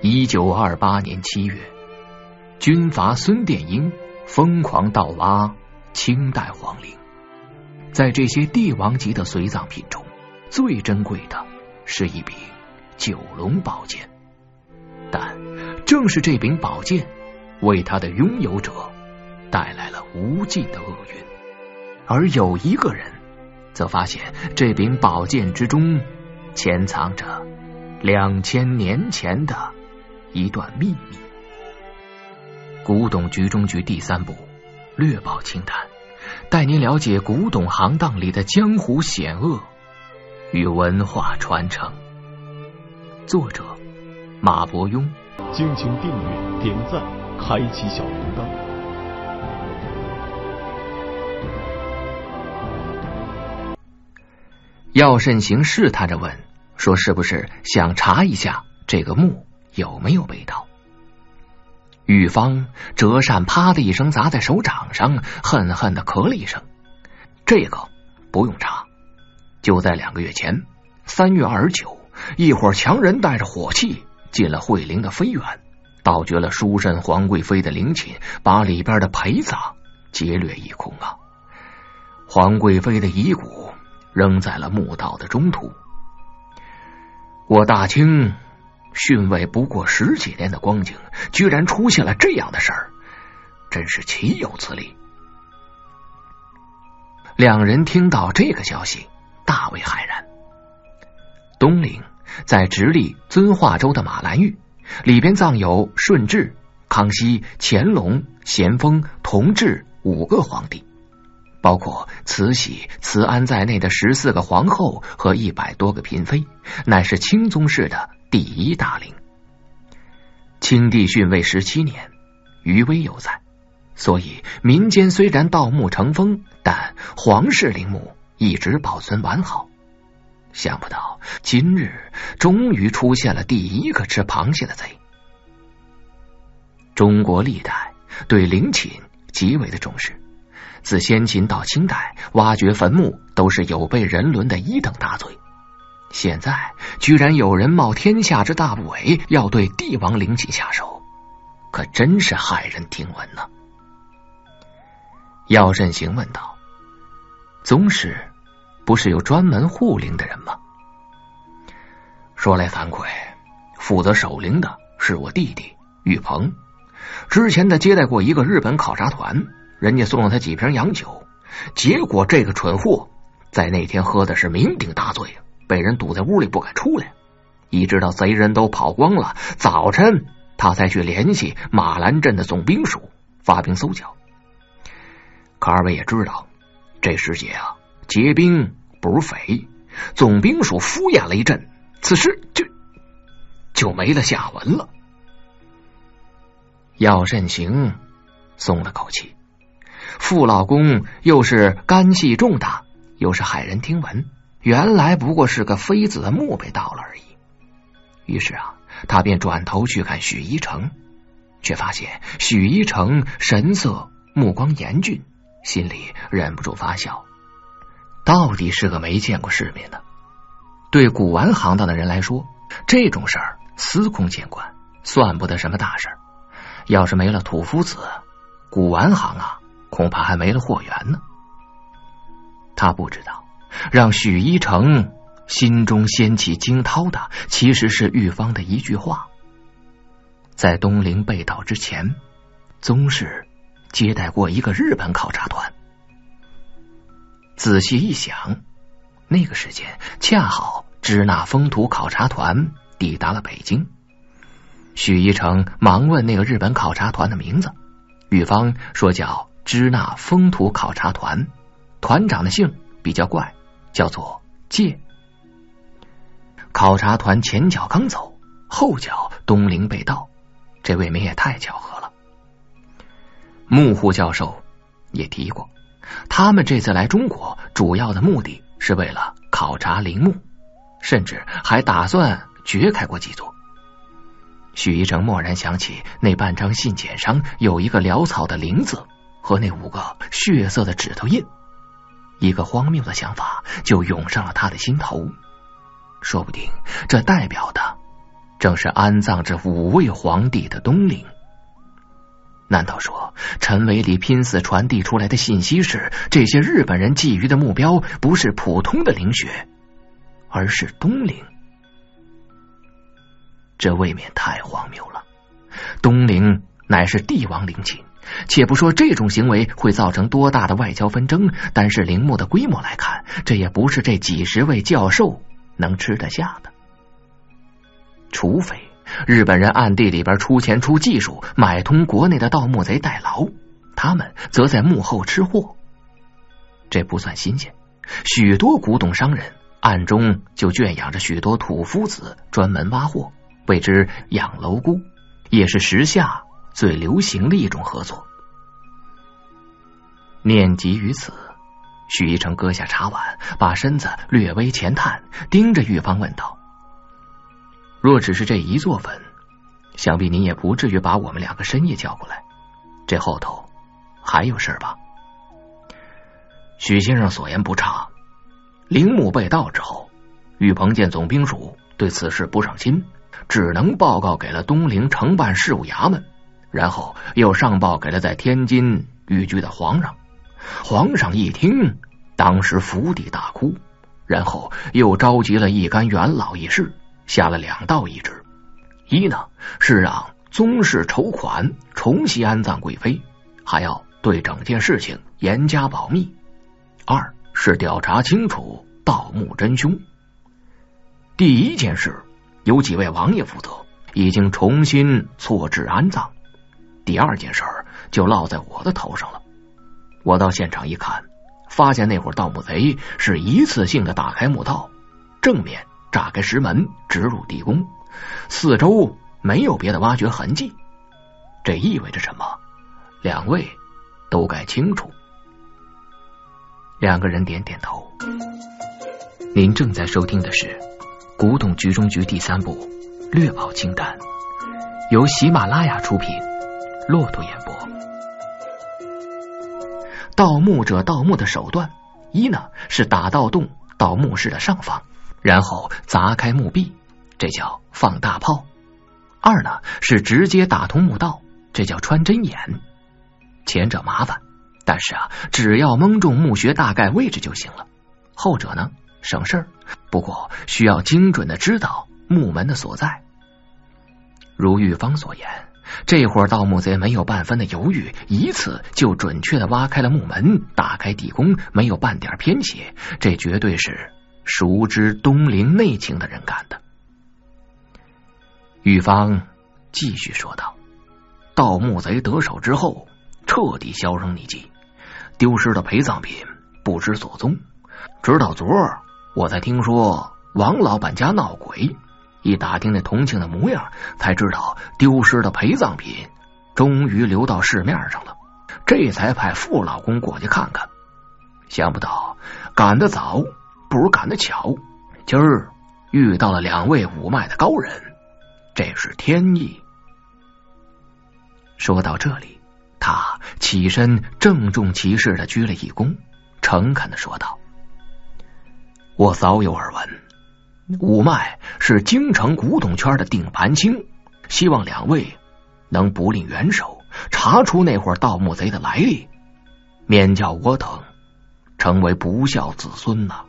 1928年7月，军阀孙殿英疯狂盗挖清代皇陵。在这些帝王级的随葬品中，最珍贵的是一柄九龙宝剑。但正是这柄宝剑为他的拥有者带来了无尽的厄运，而有一个人则发现这柄宝剑之中潜藏着2000年前的一段秘密。古董局中局第3部略报清谈，带您了解古董行当里的江湖险恶与文化传承。作者马伯庸。 敬请订阅、点赞、开启小铃铛。 药慎行试探着问，说是不是想查一下这个墓有没有被盗。玉芳折扇啪的一声砸在手掌上，恨恨的咳了一声。这个不用查，就在2个月前3月29，一伙强人带着火器进了惠陵的妃园，盗掘了书生皇贵妃的陵寝，把里边的陪葬劫掠一空啊！皇贵妃的遗骨扔在了墓道的中途。我大清逊位不过10几年的光景，居然出现了这样的事儿，真是岂有此理！两人听到这个消息，大为骇然。东陵在直隶遵化州的马兰峪，里边葬有顺治、康熙、乾隆、咸丰、同治5个皇帝，包括慈禧、慈安在内的14个皇后和100多个嫔妃，乃是清宗室的第1大陵。清帝逊位17年，余威犹在，所以民间虽然盗墓成风，但皇室陵墓一直保存完好。想不到今日终于出现了第1个吃螃蟹的贼。中国历代对陵寝极为的重视，自先秦到清代，挖掘坟墓都是有悖人伦的1等大罪。现在居然有人冒天下之大不韪，要对帝王陵寝下手，可真是骇人听闻呢。药慎行问道：宗室不是有专门护陵的人吗？说来惭愧，负责守陵的是我弟弟玉鹏。之前他接待过一个日本考察团，人家送了他几瓶洋酒，结果这个蠢货在那天喝的是酩酊大醉，被人堵在屋里不敢出来，一直到贼人都跑光了，早晨他才去联系马兰镇的总兵署发兵搜剿。可二位也知道，这世界啊，劫兵不是匪，总兵署敷衍了一阵，此时就没了下文了。药慎行松了口气，傅老公又是肝气重大，又是骇人听闻，原来不过是个妃子的墓被盗了而已。于是啊，他便转头去看许一成，却发现许一成神色目光严峻，心里忍不住发笑。到底是个没见过世面的。对古玩行当的人来说，这种事儿司空见惯，算不得什么大事儿。要是没了土夫子，古玩行啊，恐怕还没了货源呢。他不知道，让许一成心中掀起惊涛的，其实是玉芳的一句话。在东陵被盗之前，宗室接待过一个日本考察团。仔细一想，那个时间恰好支那风土考察团抵达了北京。许一成忙问那个日本考察团的名字，玉芳说叫支那风土考察团，团长的姓比较怪，叫做介。考察团前脚刚走，后脚东陵被盗，这未免也太巧合了。穆户教授也提过，他们这次来中国主要的目的是为了考察陵墓，甚至还打算掘开过几座。许一成蓦然想起那半张信笺上有一个潦草的陵字和那5个血色的指头印，一个荒谬的想法就涌上了他的心头。说不定这代表的正是安葬着5位皇帝的东陵。难道说陈伟礼拼死传递出来的信息是，这些日本人觊觎的目标不是普通的陵穴，而是东陵？这未免太荒谬了。东陵乃是帝王陵寝，且不说这种行为会造成多大的外交纷争，单是陵墓的规模来看，这也不是这几十位教授能吃得下的。除非日本人暗地里边出钱出技术，买通国内的盗墓贼代劳，他们则在幕后吃货。这不算新鲜，许多古董商人暗中就圈养着许多土夫子，专门挖货，谓之养楼姑，也是时下最流行的一种合作。念及于此，许一成搁下茶碗，把身子略微前探，盯着玉芳问道：若只是这一座坟，想必您也不至于把我们2个深夜叫过来，这后头还有事吧？许先生所言不差，陵墓被盗之后，玉鹏见总兵署对此事不上心，只能报告给了东陵承办事务衙门，然后又上报给了在天津寓居的皇上。皇上一听，当时伏地大哭，然后又召集了一干元老议事，下了2道懿旨。一呢，是让宗室筹款重新安葬贵妃，还要对整件事情严加保密；二是调查清楚盗墓真凶。第一件事由几位王爷负责，已经重新错置安葬。第2件事就落在我的头上了。我到现场一看，发现那伙盗墓贼是一次性的打开墓道，正面炸开石门，直入地宫，四周没有别的挖掘痕迹。这意味着什么？2位都该清楚。2个人点点头。您正在收听的是《古董局中局》第3部《略宝清单》，由喜马拉雅出品，骆驼演播。盗墓者盗墓的手段，一呢是打盗洞到墓室的上方，然后砸开墓壁，这叫放大炮；二呢是直接打通墓道，这叫穿针眼。前者麻烦，但是只要蒙中墓穴大概位置就行了；后者呢省事儿，不过需要精准的知道墓门的所在。如玉芳所言，这伙盗墓贼没有半分的犹豫，一次就准确的挖开了墓门，打开地宫，没有半点偏斜，这绝对是熟知东陵内情的人干的。玉芳继续说道：盗墓贼得手之后，彻底销声匿迹，丢失的陪葬品不知所踪，直到昨儿我才听说王老板家闹鬼，一打听那同庆的模样，才知道丢失的陪葬品终于流到市面上了，这才派傅老公过去看看。想不到赶得早不如赶得巧，今儿遇到了2位五脉的高人，这是天意。说到这里，他起身郑重其事的鞠了一躬，诚恳的说道：我早有耳闻，五脉是京城古董圈的定盘星，希望2位能不吝援手，查出那伙盗墓贼的来历，免叫我等成为不孝子孙呐。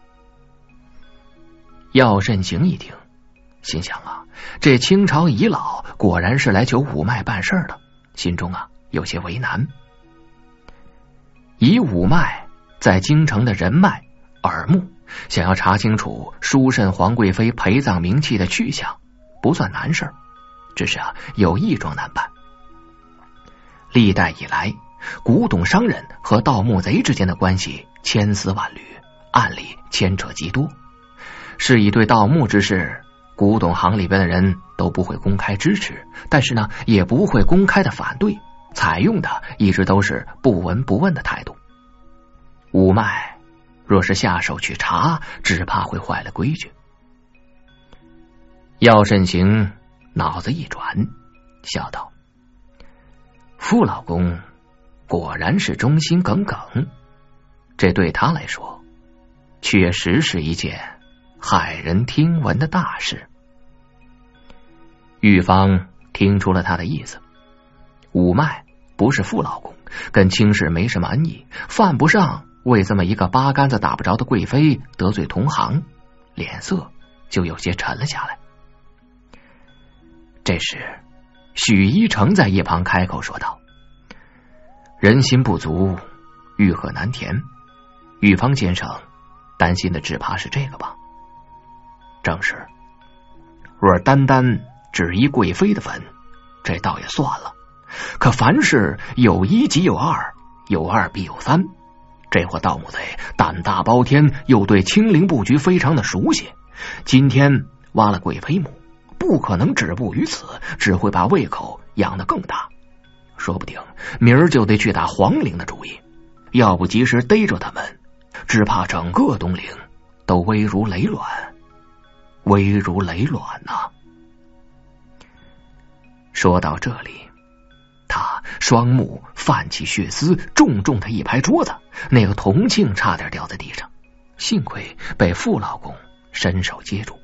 药慎行一听，心想这清朝遗老果然是来求五脉办事的，心中有些为难。以五脉在京城的人脉耳目，想要查清楚淑慎皇贵妃陪葬冥器的去向，不算难事，只是有一桩难办。历代以来，古董商人和盗墓贼之间的关系千丝万缕，暗里牵扯极多，是以对盗墓之事，古董行里边的人都不会公开支持，但是也不会公开的反对，采用的一直都是不闻不问的态度。五脉若是下手去查，只怕会坏了规矩。药慎行脑子一转，笑道：傅老公果然是忠心耿耿，这对他来说确实是一件骇人听闻的大事。 玉芳听出了他的意思，五脉不是傅老公，跟卿氏没什么恩义，犯不上为这么一个八竿子打不着的贵妃得罪同行，脸色就有些沉了下来。这时许一成在一旁开口说道：人心不足，欲壑难填，玉芳先生担心的只怕是这个吧？正是，若单单只依贵妃的坟，这倒也算了，可凡事有一即有二，有二必有三，这伙盗墓贼胆大包天，又对清陵布局非常的熟悉，今天挖了贵妃墓，不可能止步于此，只会把胃口养得更大，说不定明儿就得去打皇陵的主意，要不及时逮着他们，只怕整个东陵都危如累卵，危如累卵呐。说到这里，他双目泛起血丝，重重的一拍桌子，那个铜磬差点掉在地上，幸亏被傅老公伸手接住。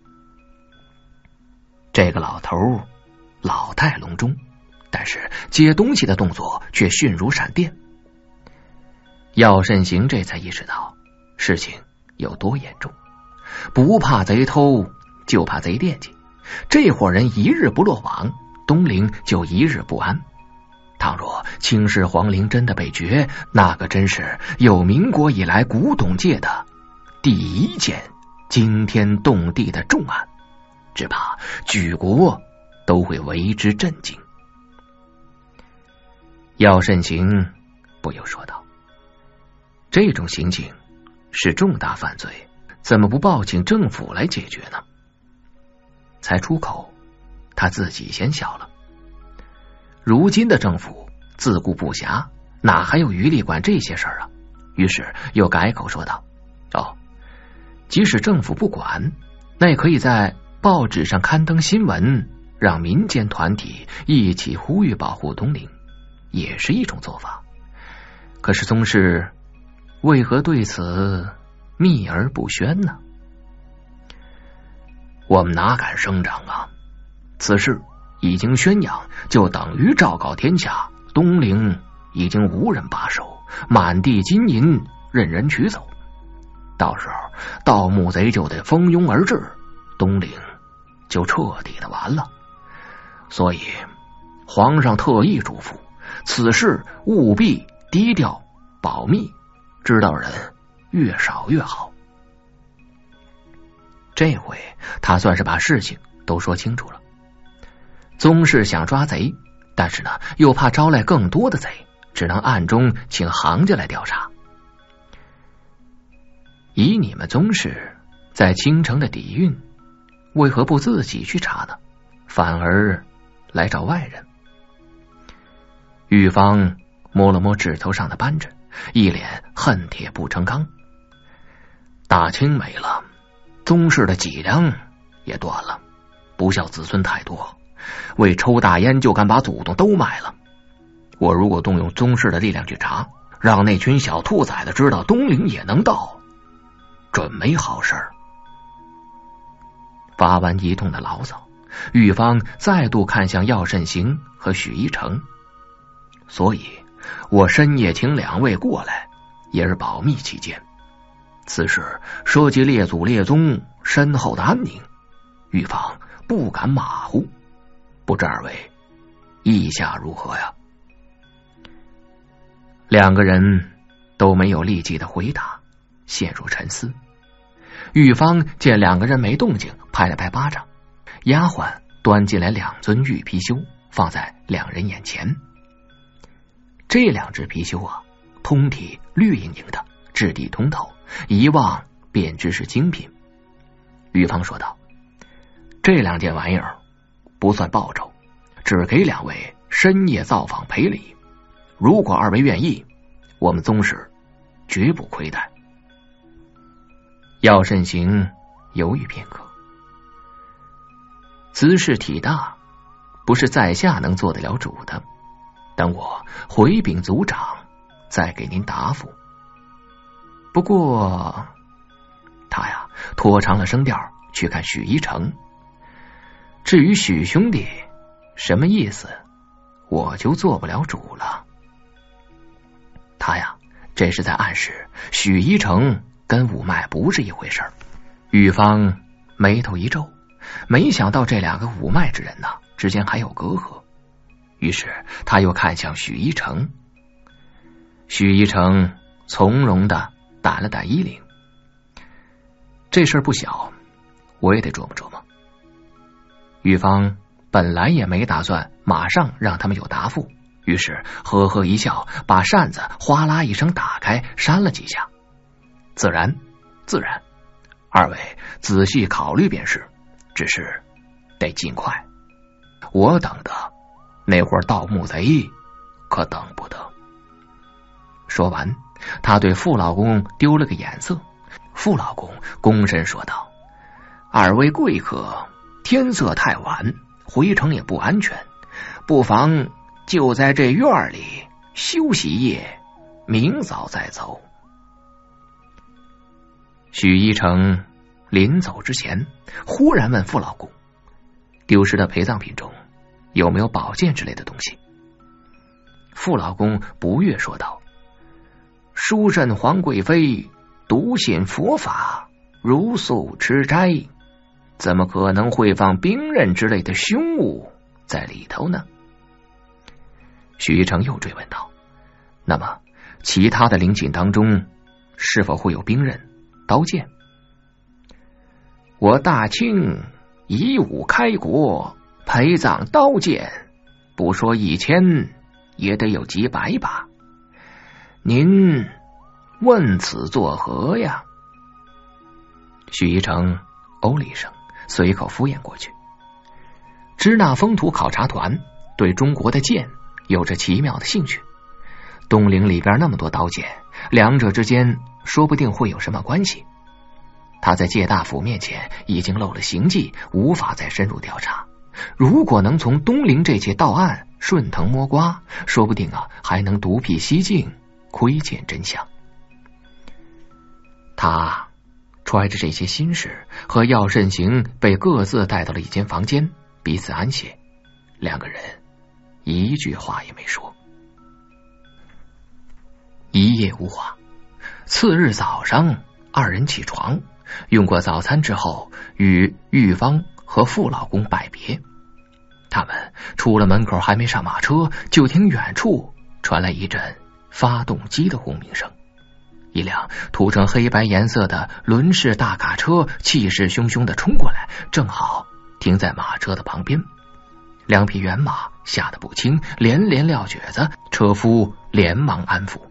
这个老头老态龙钟，但是接东西的动作却迅如闪电。药慎行这才意识到事情有多严重，不怕贼偷，就怕贼惦记。这伙人一日不落网，东陵就一日不安。倘若清氏皇陵真的被掘，那可真是有民国以来古董界的第一件惊天动地的重案，只怕举国都会为之震惊。药慎行不由说道：这种刑警是重大犯罪，怎么不报请政府来解决呢？才出口，他自己先笑了。如今的政府自顾不暇，哪还有余力管这些事儿啊？于是又改口说道：即使政府不管，那也可以在报纸上刊登新闻，让民间团体一起呼吁保护东陵，也是一种做法。可是宗室为何对此秘而不宣呢？我们哪敢声张啊？此事已经宣扬，就等于昭告天下，东陵已经无人把守，满地金银任人取走，到时候盗墓贼就得蜂拥而至，东陵就彻底的完了。所以皇上特意嘱咐，此事务必低调保密，知道人越少越好。这回他算是把事情都说清楚了。宗室想抓贼，但是呢又怕招来更多的贼，只能暗中请行家来调查。以你们宗室在京城的底蕴，为何不自己去查呢？反而来找外人？玉芳摸了摸指头上的斑疹，一脸恨铁不成钢。大清没了，宗室的脊梁也断了，不孝子孙太多，为抽大烟就敢把祖宗都卖了。我如果动用宗室的力量去查，让那群小兔崽子知道东陵也能盗，准没好事儿。发完一通的牢骚，玉芳再度看向药慎行和许一成。所以我深夜请两位过来，也是保密起见。此事涉及列祖列宗身后的安宁，玉芳不敢马虎，不知二位意下如何呀？两个人都没有立即的回答，陷入沉思。玉芳见两个人没动静，拍了拍巴掌，丫鬟端进来2尊玉貔貅，放在两人眼前。这2只貔貅啊，通体绿莹莹的，质地通透，一望便知是精品。玉芳说道：这2件玩意儿不算报酬，只给两位深夜造访赔礼，如果二位愿意，我们宗室绝不亏待。药慎行犹豫片刻，此事体大，不是在下能做得了主的，等我回禀族长再给您答复。不过他呀拖长了声调去看许一成。 至于许兄弟什么意思，我就做不了主了。他呀，这是在暗示许一成跟五脉不是一回事儿。玉芳眉头一皱，没想到这两个五脉之人之间还有隔阂，于是他又看向许一成。许一成从容的掸了掸衣领，这事儿不小，我也得琢磨琢磨。玉芳本来也没打算马上让他们有答复，于是呵呵一笑，把扇子哗啦一声打开，扇了几下。自然，二位仔细考虑便是，只是得尽快。我等的那伙盗墓贼可等不得。说完，他对傅老公丢了个眼色。傅老公躬身说道：二位贵客，天色太晚，回城也不安全，不妨就在这院里休息一夜，明早再走。许一成临走之前忽然问傅老公，丢失的陪葬品中有没有宝剑之类的东西。傅老公不悦说道：书圣皇贵妃笃信佛法，如素吃斋，怎么可能会放兵刃之类的凶物在里头呢？许一成又追问道：那么其他的陵寝当中是否会有兵刃、刀剑？我大清以武开国，陪葬刀剑不说1000，也得有几百把。您问此作何呀？许一成哦了一声，随口敷衍过去。支那风土考察团对中国的剑有着奇妙的兴趣，东陵里边那么多刀剑，两者之间说不定会有什么关系。他在介大府面前已经露了行迹，无法再深入调查。如果能从东陵这起盗案顺藤摸瓜，说不定还能独辟蹊径，窥见真相。他揣着这些心事，和药慎行被各自带到了一间房间，彼此安歇，两个人一句话也没说。一夜无话。次日早上，二人起床，用过早餐之后，与玉芳和傅老公拜别。他们出了门口，还没上马车，就听远处传来一阵发动机的轰鸣声。一辆涂成黑白颜色的轮式大卡车气势汹汹地冲过来，正好停在马车的旁边。两匹原马吓得不轻，连连撂蹶子，车夫连忙安抚。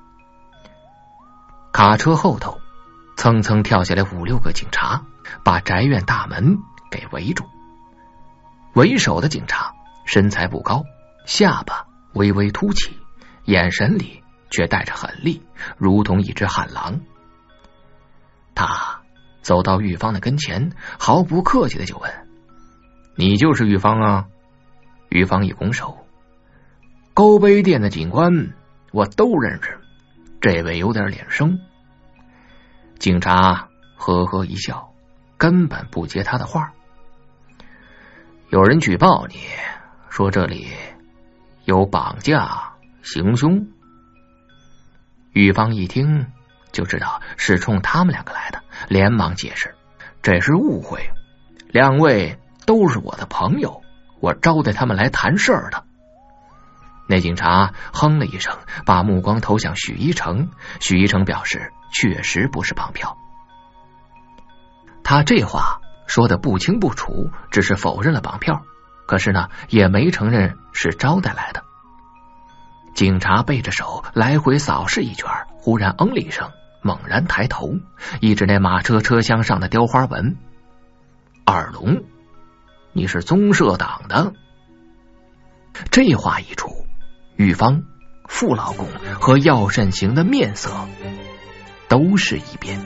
卡车后头蹭蹭跳下来5、6个警察，把宅院大门给围住。为首的警察身材不高，下巴微微凸起，眼神里却带着狠厉，如同一只悍狼。他走到玉芳的跟前，毫不客气的就问：你就是玉芳啊？玉芳一拱手：高碑店的警官我都认识，这位有点脸生。警察呵呵一笑，根本不接他的话。有人举报你说这里有绑架行凶。玉芳一听就知道是冲他们两个来的，连忙解释：这是误会，两位都是我的朋友，我招待他们来谈事儿的。那警察哼了一声，把目光投向许一成。许一成表示确实不是绑票。他这话说的不清不楚，只是否认了绑票，可是呢也没承认是招待来的。警察背着手来回扫视一圈，忽然嗯了一声，猛然抬头一指那马车车厢上的雕花纹：二龙，你是宗社党的。这话一出，玉芳、傅老公和药慎行的面色都是一变。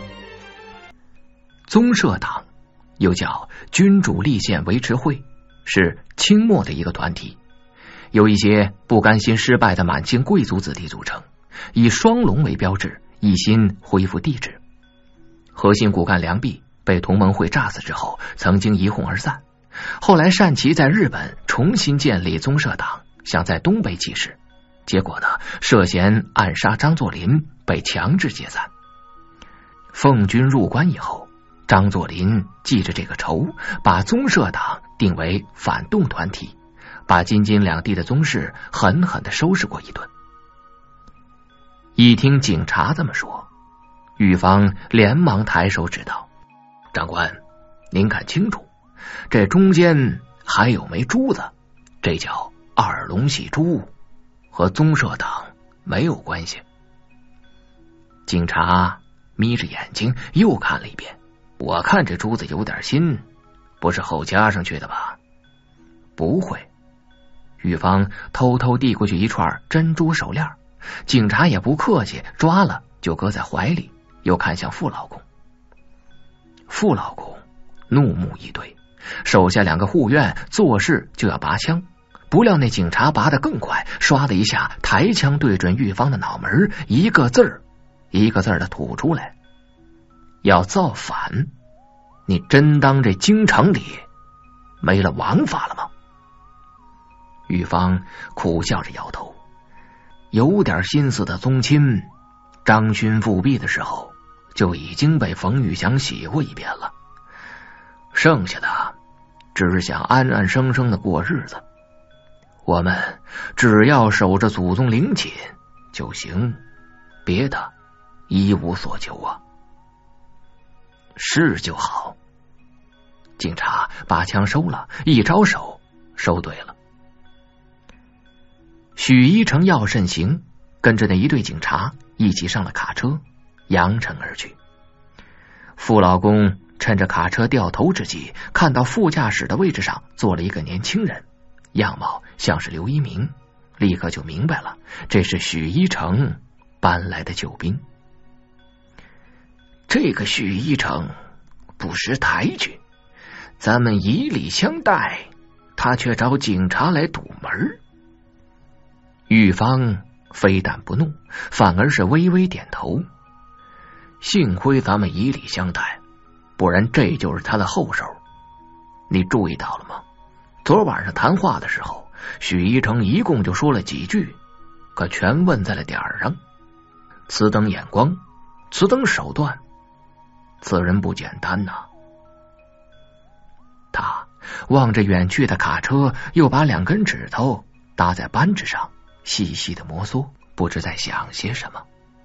宗社党又叫君主立宪维持会，是清末的一个团体，由一些不甘心失败的满清贵族子弟组成，以双龙为标志，一心恢复帝制。核心骨干梁弼被同盟会炸死之后，曾经一哄而散， 后来单琦在日本重新建立宗社党，想在东北起事，结果呢，涉嫌暗杀张作霖，被强制解散。奉军入关以后，张作霖记着这个仇，把宗社党定为反动团体，把京津两地的宗室狠狠地收拾过一顿。一听警察这么说，狱方连忙抬手指道：“长官，您看清楚，这中间还有枚珠子，这叫二龙戏珠，和宗社党没有关系。”警察眯着眼睛又看了一遍，我看这珠子有点新，不是后加上去的吧？不会。狱方偷偷递过去一串珍珠手链，警察也不客气，抓了就搁在怀里，又看向傅老公。傅老公怒目以对，手下两个护院做事就要拔枪，不料那警察拔得更快，唰的一下抬枪对准狱方的脑门，一个字儿一个字儿的吐出来：“要造反，你真当这京城里没了王法了吗？”狱方苦笑着摇头，有点心思的宗亲，张勋复辟的时候就已经被冯玉祥洗过一遍了，剩下的只是想安安生生的过日子。我们只要守着祖宗陵寝就行，别的一无所求啊。是就好。警察把枪收了，一招手，收对了。许一成要慎行，跟着那一队警察一起上了卡车，扬尘而去。傅老公趁着卡车掉头之际，看到副驾驶的位置上坐了一个年轻人，样貌像是刘一鸣，立刻就明白了，这是许一成搬来的救兵。这个许一成不识抬举，咱们以礼相待，他却找警察来堵门。狱方非但不怒，反而是微微点头。幸亏咱们以礼相待，不然这就是他的后手。你注意到了吗？昨晚上谈话的时候，许一成一共就说了几句，可全问在了点儿上。此等眼光，此等手段，此人不简单呐。他望着远去的卡车，又把两根指头搭在扳指上，细细的摩挲，不知在想些什么。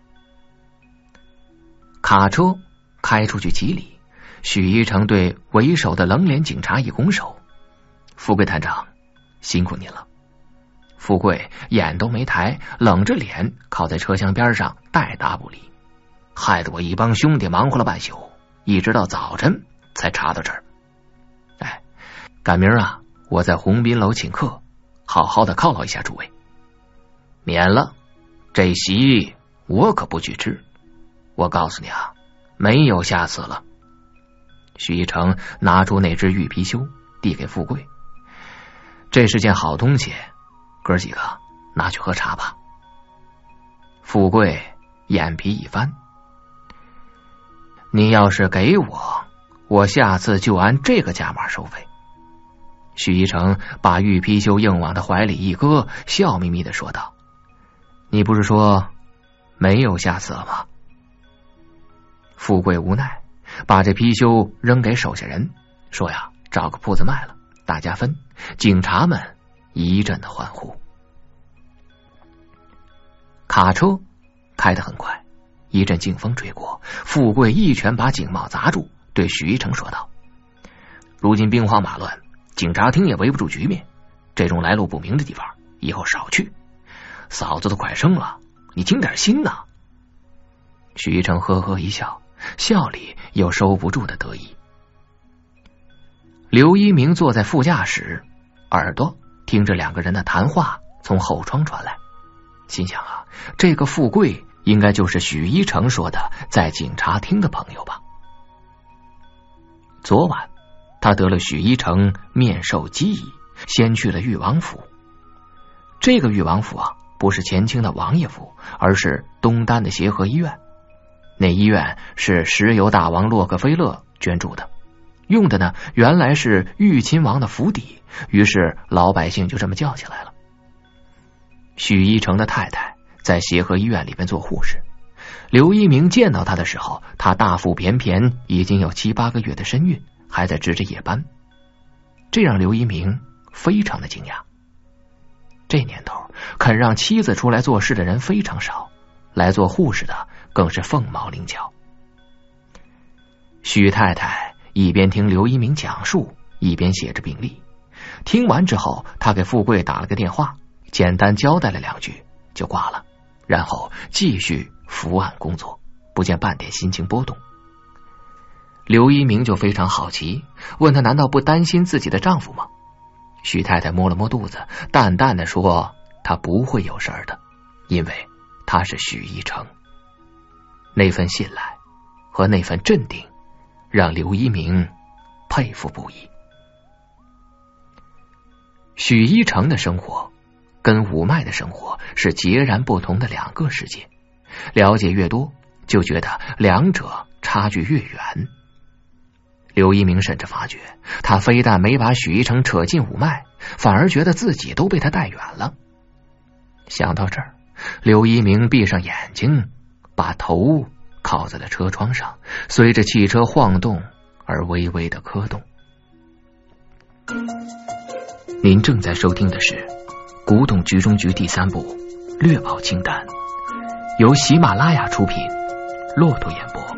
卡车开出去几里，许一成对为首的冷脸警察一拱手：“富贵探长，辛苦您了。”富贵眼都没抬，冷着脸靠在车厢边上，带答不理，害得我一帮兄弟忙活了半宿，一直到早晨才查到这儿。哎，赶明儿啊，我在鸿宾楼请客，好好的犒劳一下诸位。免了，这席我可不去吃。我告诉你啊，没有下次了。许一成拿出那只玉貔貅，递给富贵：“这是件好东西，哥几个拿去喝茶吧。”富贵眼皮一翻：“你要是给我，我下次就按这个价码收费。”许一成把玉貔貅硬往他怀里一搁，笑眯眯的说道：“你不是说没有下次了吗？”富贵无奈，把这貔貅扔给手下人，说呀，找个铺子卖了，大家分。警察们一阵的欢呼。卡车开得很快，一阵劲风吹过，富贵一拳把警帽砸住，对许一成说道：“如今兵荒马乱，警察厅也围不住局面，这种来路不明的地方以后少去。嫂子都快生了，你听点心呐。”许一成呵呵一笑，笑里有收不住的得意。刘一鸣坐在副驾驶，耳朵听着两个人的谈话从后窗传来，心想啊，这个富贵应该就是许一成说的在警察厅的朋友吧。昨晚他得了许一成面授机宜，先去了裕王府。这个裕王府啊，不是前清的王爷府，而是东单的协和医院。那医院是石油大王洛克菲勒捐助的， 用的呢原来是豫亲王的府邸，于是老百姓就这么叫起来了。许一成的太太在协和医院里面做护士，刘一鸣见到她的时候，她大腹便便，已经有7、8个月的身孕，还在值着夜班，这让刘一鸣非常的惊讶。这年头肯让妻子出来做事的人非常少，来做护士的更是凤毛麟角。许太太一边听刘一鸣讲述，一边写着病历。听完之后，她给富贵打了个电话，简单交代了2句就挂了，然后继续伏案工作，不见半点心情波动。刘一鸣就非常好奇，问她难道不担心自己的丈夫吗？许太太摸了摸肚子，淡淡的说她不会有事儿的，因为她是许一成。那份信赖和那份镇定让刘一鸣佩服不已。许一成的生活跟武迈的生活是截然不同的2个世界，了解越多就觉得两者差距越远。刘一鸣甚至发觉，他非但没把许一成扯进武迈，反而觉得自己都被他带远了。想到这儿，刘一鸣闭上眼睛，把头靠在了车窗上，随着汽车晃动而微微的磕动。您正在收听的是《古董局中局》第3部《略保清淡》，由喜马拉雅出品，骆驼演播。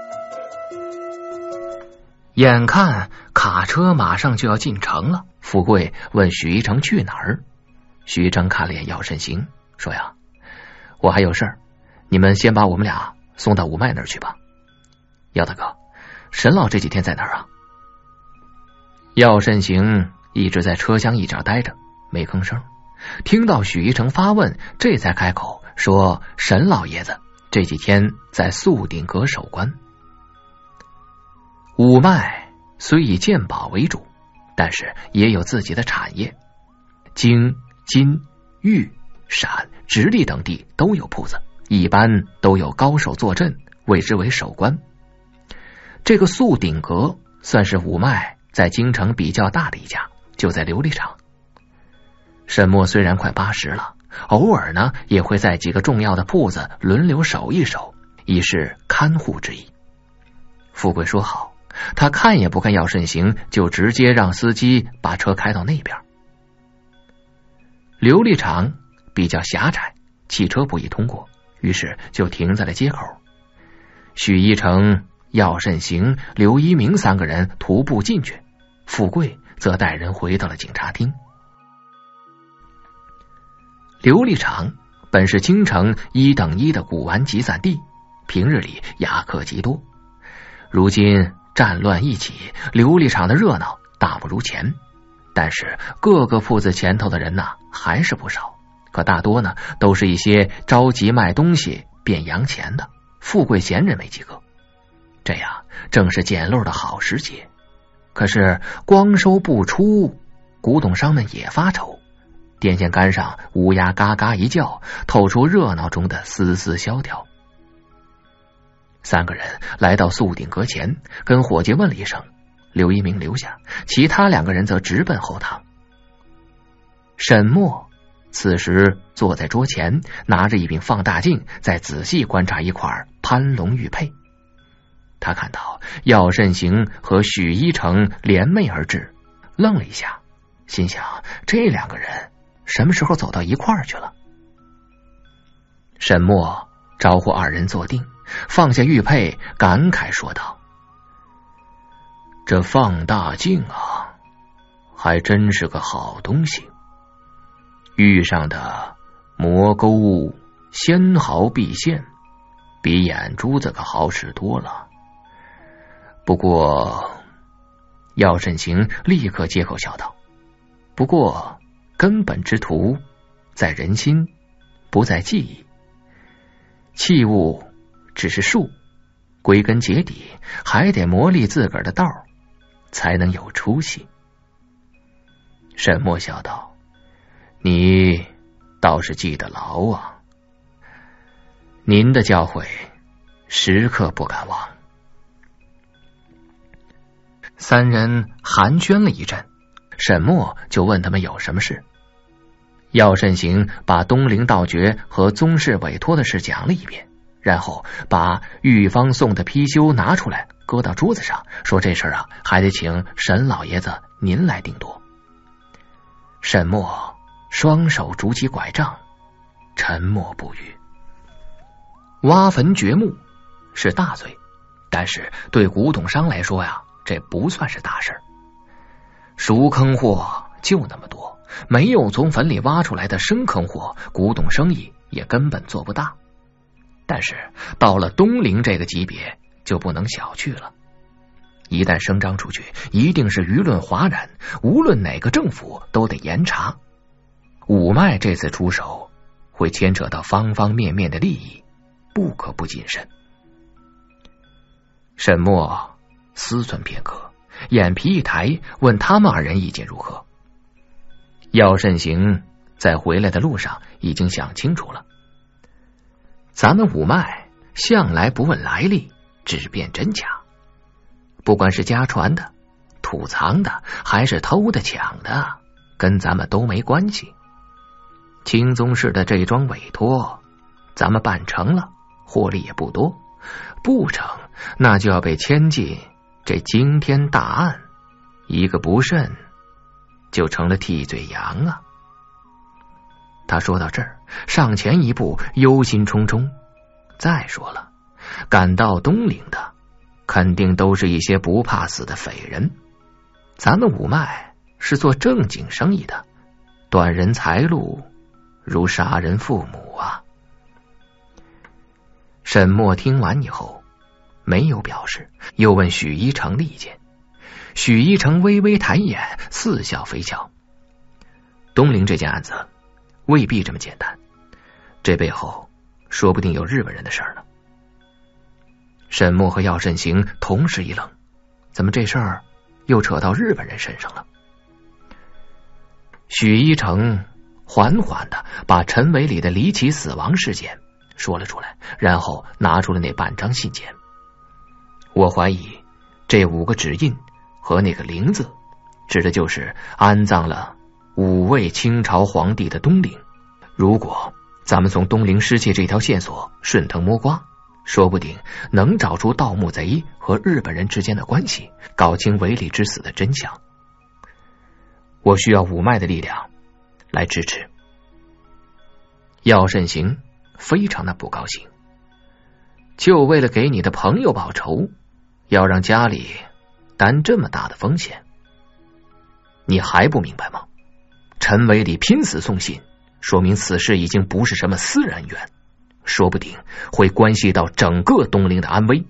眼看卡车马上就要进城了，富贵问许一成去哪儿。许一成看了眼姚慎行，说呀，我还有事儿，你们先把我们俩送到武迈那儿去吧。姚大哥，沈老这几天在哪儿啊？姚慎行一直在车厢一角待着，没吭声。听到许一成发问，这才开口说，沈老爷子这几天在素鼎阁守关。武迈虽以鉴宝为主，但是也有自己的产业，京、津、豫、陕、直隶等地都有铺子，一般都有高手坐镇，谓之为守关。这个素鼎阁算是武迈在京城比较大的一家，就在琉璃厂。沈墨虽然快80了，偶尔呢也会在几个重要的铺子轮流守一守，以示看护之意。富贵说好，他看也不看姚慎行，就直接让司机把车开到那边。琉璃厂比较狭窄，汽车不易通过，于是就停在了街口。许一成、姚慎行、刘一鸣3个人徒步进去，富贵则带人回到了警察厅。琉璃厂本是京城1等1的古玩集散地，平日里雅客极多。如今战乱一起，琉璃厂的热闹大不如前，但是各个铺子前头的人还是不少，可大多呢都是一些着急卖东西变洋钱的富贵闲人没几个。这样正是捡漏的好时节，可是光收不出，古董商们也发愁。电线杆上乌鸦嘎嘎一叫，透出热闹中的丝丝萧条。3个人来到素鼎阁前，跟伙计问了一声，刘一鸣留下，其他2个人则直奔后堂。沈墨此时坐在桌前，拿着一柄放大镜，在仔细观察一块攀龙玉佩。他看到姚慎行和许一成联袂而至，愣了一下，心想这2个人什么时候走到一块儿去了？沈墨招呼2人坐定，放下玉佩，感慨说道：“这放大镜啊，还真是个好东西。玉上的魔钩纤毫毕现，比眼珠子可好使多了。不过……”姚慎行立刻接口笑道：“不过根本之图在人心，不在技艺。器物只是术，归根结底还得磨砺自个儿的道，才能有出息。”沈墨笑道：“你倒是记得牢啊，您的教诲时刻不敢忘。” 三人寒暄了一阵，沈默就问他们有什么事。药慎行把东陵盗掘和宗室委托的事讲了一遍，然后把玉芳送的貔貅拿出来搁到桌子上，说这事啊还得请沈老爷子您来定夺。沈默双手拄起拐杖，沉默不语。挖坟掘墓是大罪，但是对古董商来说呀，这不算是大事。熟坑货就那么多，没有从坟里挖出来的生坑货，古董生意也根本做不大。但是到了东陵这个级别就不能小觑了，一旦声张出去，一定是舆论哗然，无论哪个政府都得严查。五脉这次出手会牵扯到方方面面的利益，不可不谨慎。沈默思忖片刻，眼皮一抬，问他们二人意见如何。药慎行在回来的路上已经想清楚了，咱们五脉向来不问来历，只辨真假，不管是家传的、土藏的，还是偷的抢的，跟咱们都没关系。青宗室的这桩委托咱们办成了，获利也不多，不成那就要被牵进这惊天大案，一个不慎就成了替罪羊啊。他说到这儿，上前一步，忧心忡忡。再说了，赶到东陵的肯定都是一些不怕死的匪人，咱们五脉是做正经生意的，断人财路如杀人父母啊。沈默听完以后没有表示，又问许一成的意见。许一成微微抬眼，似笑非笑。东陵这件案子未必这么简单，这背后说不定有日本人的事儿呢。沈默和药慎行同时一愣，怎么这事儿又扯到日本人身上了？许一成缓缓地把陈伟礼的离奇死亡事件说了出来，然后拿出了那半张信笺。我怀疑这5个指印和那个陵字指的就是安葬了5位清朝皇帝的东陵。如果咱们从东陵失窃这条线索顺藤摸瓜，说不定能找出盗墓贼和日本人之间的关系，搞清韦礼之死的真相。我需要五脉的力量来支持。药慎行非常的不高兴，就为了给你的朋友报仇，要让家里担这么大的风险，你还不明白吗？陈伟礼拼死送信，说明此事已经不是什么私人恩怨，说不定会关系到整个东陵的安危。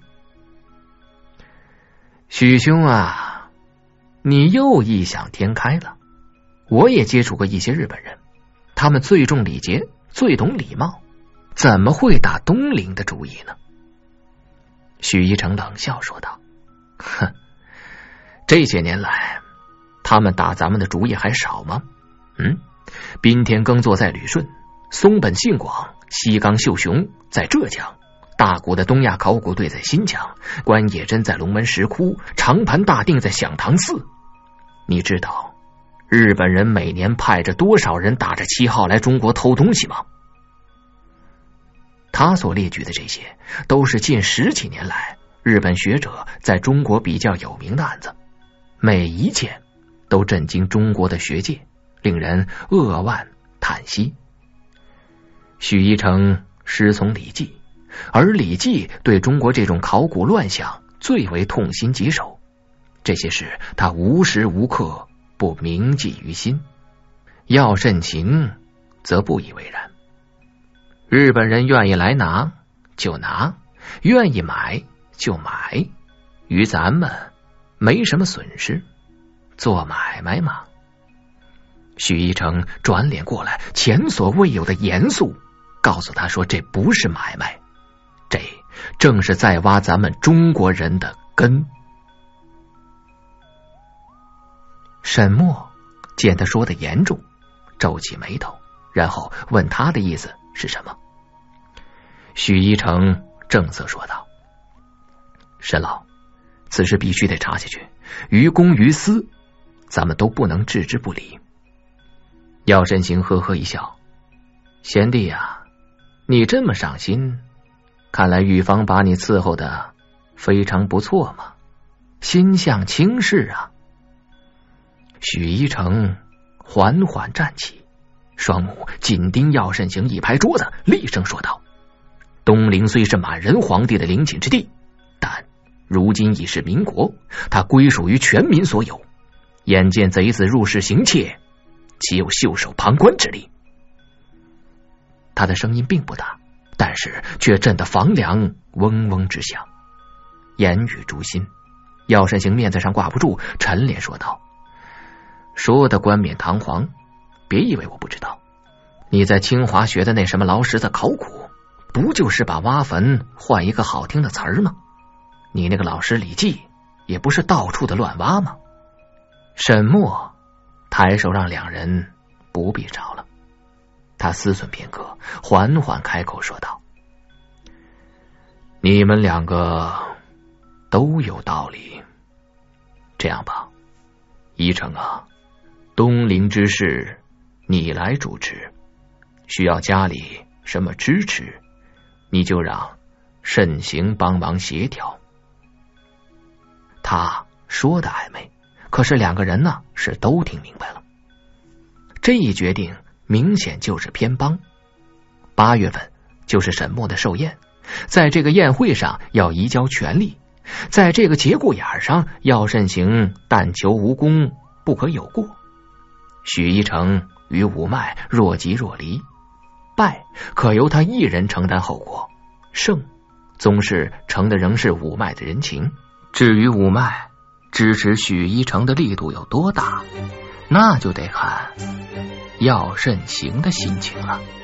许兄啊，你又异想天开了。我也接触过一些日本人，他们最重礼节，最懂礼貌，怎么会打东陵的主意呢？许一成冷笑说道：哼，这些年来他们打咱们的主意还少吗？滨田耕作在旅顺，松本信广、西冈秀雄在浙江，大谷的东亚考古队在新疆，关野真在龙门石窟，长盘大定在响堂寺。你知道日本人每年派着多少人打着旗号来中国偷东西吗？他所列举的这些都是近10几年来日本学者在中国比较有名的案子，每一件都震惊中国的学界，令人扼腕叹息。许一成师从李济，而李济对中国这种考古乱象最为痛心疾首，这些事他无时无刻不铭记于心。药慎行则不以为然，日本人愿意来拿就拿，愿意买就买，与咱们没什么损失，做买卖嘛。许一成转脸过来，前所未有的严肃，告诉他说，这不是买卖，这正是在挖咱们中国人的根。沈默见他说的严重，皱起眉头，然后问他的意思是什么。许一成正色说道：沈老， 此事必须得查下去，于公于私，咱们都不能置之不理。药慎行呵呵一笑，贤弟啊，你这么上心，看来玉芳把你伺候的非常不错嘛，心向轻视啊。许一成缓缓站起，双目紧盯药慎行，一拍桌子，厉声说道：东陵虽是满人皇帝的陵寝之地，但如今已是民国，它归属于全民所有。眼见贼子入室行窃，岂有袖手旁观之理？他的声音并不大，但是却震得房梁嗡嗡直响。言语诛心，药慎行面子上挂不住，沉脸说道：说的冠冕堂皇，别以为我不知道。你在清华学的那什么劳什子考古，不就是把挖坟换一个好听的词儿吗？你那个老师李记也不是到处的乱挖吗？沈墨抬手让两人不必吵了。他思忖片刻，缓缓开口说道：你们两个都有道理。这样吧，一成啊，东陵之事你来主持，需要家里什么支持，你就让慎行帮忙协调。他说的暧昧，可是两个人呢是都听明白了。这一决定明显就是偏帮。8月份就是沈墨的寿宴，在这个宴会上要移交权力，在这个节骨眼上，药慎行但求无功，不可有过。许一成与五脉若即若离，败可由他一人承担后果，胜宗室成的仍是五脉的人情。至于五脉支持许一成的力度有多大，那就得看药慎行的心情了。